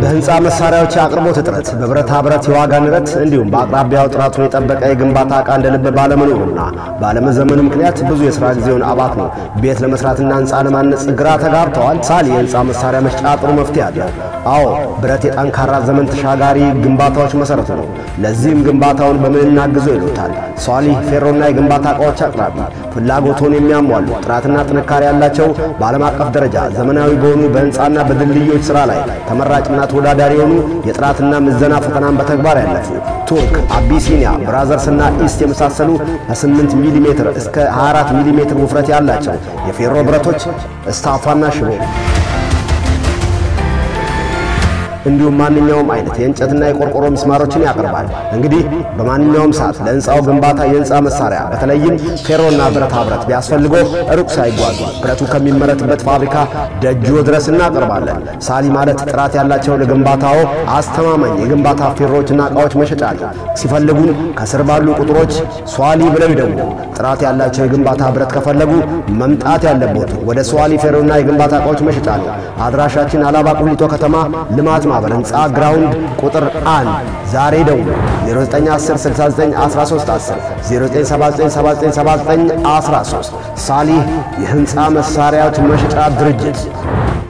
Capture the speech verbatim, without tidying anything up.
በህንጻ መሳሪያዎች አቅርቦት እጥረት በብረታ ብረት የዋጋ ንረት እንዲሁም በአቅራቢያው ጥራቱን የጠበቀ የግንባታ ዕቃ እንደ ልብ ባለመኖሩና ባለመዘመኑ ምክንያት ብዙ የሥራ ጊዜውን አባክኖ ቤት ለመስራትና ህንጻ ለማነጽ ግራ ተጋብተዋል። ሳሊ የህንጻ መሳሪያ መሸጫ ጥሩ መፍትሄ አለ። አዎ ብረት የጠንካራ ዘመን ተሻጋሪ ግንባታዎች መሰረቱ ነው። ለዚህም ግንባታውን በምን እናግዘው ይሉታል። ሳሊ ፌሮና የግንባታ ዕቃዎች አቅራቢ ፍላጎቱን የሚያሟሉ ጥራትና ጥንካሬ ያላቸው በዓለም አቀፍ ደረጃ ዘመናዊ በሆኑ በህንጻና በድልድዮች ሥራ ላይ ተመራጭና ተወዳዳሪ የሆኑ የጥራትና ምዘና ፈተናን በተግባር ያለፉ ቱርክ፣ አቢሲኒያ፣ ብራዘርስና ኢስት የመሳሰሉ ከስምንት ሚሊ ሜትር እስከ ሃያ አራት ሚሊ ሜትር ውፍረት ያላቸው የፌሮ ብረቶች እስታፋና ሽቦ እንዲሁም ማንኛውም አይነት የእንጨትና የቆርቆሮ ምስማሮችን ያቀርባል። እንግዲህ በማንኛውም ሰዓት ለህንጻው ግንባታ የህንጻ መሳሪያ በተለይም ፌሮና ብረታ ብረት ቢያስፈልገው ሩቅ ሳይጓዙ ብረቱ ከሚመረትበት ፋብሪካ ደጅዎ ድረስ እናቀርባለን። ሳሊ ማለት ጥራት ያላቸው ለግንባታው አስተማማኝ የግንባታ ፌሮዎችና ዕቃዎች መሸጫ ነው። ሲፈልጉን ከስር ባሉ ቁጥሮች ሷሊ ብለው ይደውሉ። ጥራት ያላቸው የግንባታ ብረት ከፈለጉ መምጣት ያለበት ወደ ሷሊ ፌሮና የግንባታ ዕቃዎች መሸጫ ነው። አድራሻችን አላባ ቁሊቶ ከተማ ልማት ማህበር ህንጻ ግራውንድ ቁጥር አንድ። ዛሬ ደውሉ ዜሮ ዘጠኝ አስር ስልሳ ዘጠኝ አስራ ሶስት አስር ዜሮ ዘጠኝ ሰባ ዘጠኝ ሰባ ዘጠኝ ሰባ ዘጠኝ አስራ ሶስት። ሳሊ የህንጻ መሳሪያዎች መሸጫ ድርጅት